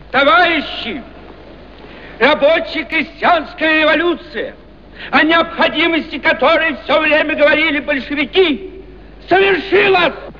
Товарищи, рабоче-крестьянская революция, о необходимости которой все время говорили большевики, совершилась!